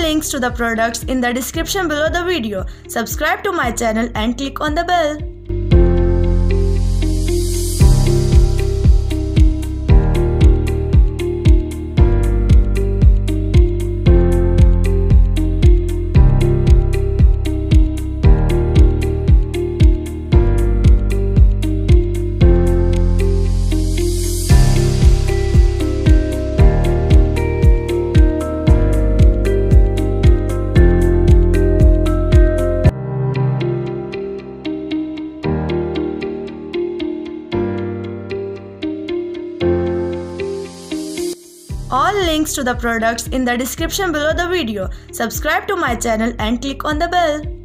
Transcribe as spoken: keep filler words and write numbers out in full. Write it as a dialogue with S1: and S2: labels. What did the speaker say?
S1: links to the products in the description below the video. Subscribe to my channel and click on the bell. All links to the products in the description below the video. Subscribe to my channel and click on the bell.